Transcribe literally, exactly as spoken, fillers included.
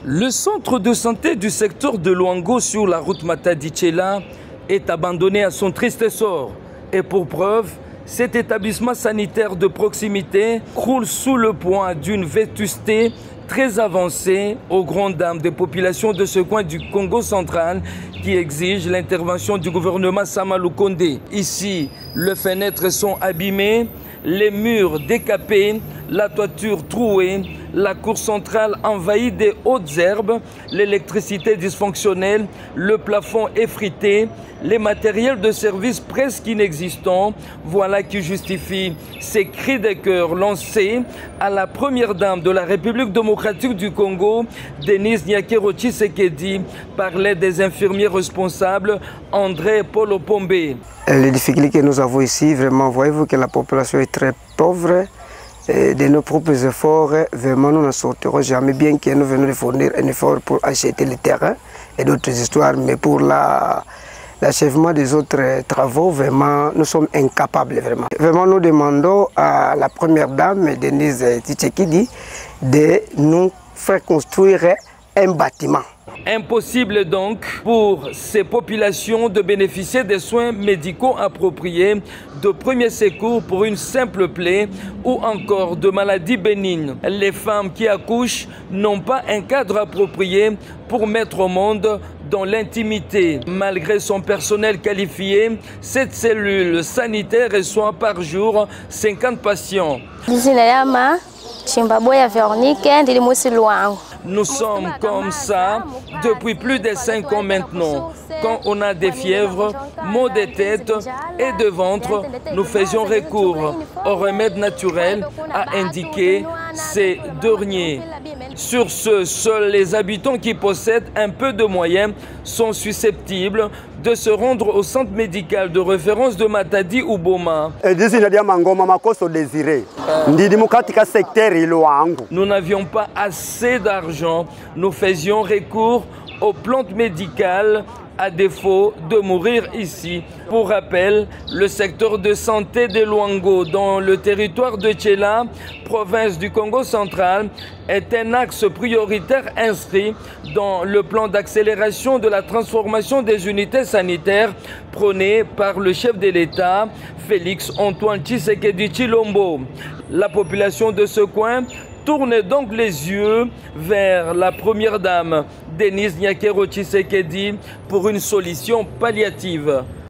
Le centre de santé du secteur de Luango sur la route Matadi-Tchela est abandonné à son triste sort. Et pour preuve, cet établissement sanitaire de proximité croule sous le poids d'une vétusté très avancée aux grandes dames des populations de ce coin du Congo central qui exigent l'intervention du gouvernement Sama Lukonde. Ici, les fenêtres sont abîmées, les murs décapés, la toiture trouée, la cour centrale envahie des hautes herbes, l'électricité dysfonctionnelle, le plafond effrité, les matériels de service presque inexistants. Voilà qui justifie ces cris de cœur lancés à la première dame de la République démocratique du Congo, Denise Nyakero Tshisekedi, par l'aide des infirmiers responsables, André Polo Pombe. Les difficultés que nous avons ici, vraiment, voyez-vous que la population est très pauvre. Et de nos propres efforts, vraiment, nous ne sortirons jamais, bien que nous venons de fournir un effort pour acheter le terrain et d'autres histoires, mais pour l'achèvement des autres travaux, vraiment, nous sommes incapables. Vraiment, vraiment nous demandons à la première dame, Denise Tshisekedi, de nous faire construire un bâtiment. Impossible donc pour ces populations de bénéficier des soins médicaux appropriés, de premiers secours pour une simple plaie ou encore de maladies bénignes. Les femmes qui accouchent n'ont pas un cadre approprié pour mettre au monde dans l'intimité. Malgré son personnel qualifié, cette cellule sanitaire reçoit par jour cinquante patients. Nous sommes comme ça depuis plus de cinq ans maintenant. Quand on a des fièvres, maux de tête et de ventre, nous faisions recours aux remèdes naturels, a indiqué ces derniers. Sur ce, seuls les habitants qui possèdent un peu de moyens sont susceptibles de se rendre au centre médical de référence de Matadi ou Boma. Nous n'avions pas assez d'argent. Nous faisions recours aux plantes médicales à défaut de mourir ici. Pour rappel, le secteur de santé de Luango dans le territoire de Tchela, province du Congo central, est un axe prioritaire inscrit dans le plan d'accélération de la transformation des unités sanitaires prôné par le chef de l'État, Félix Antoine Tshisekedi Tshilombo. La population de ce coin tourne donc les yeux vers la première dame, Denise Nyakero Tshisekedi, pour une solution palliative.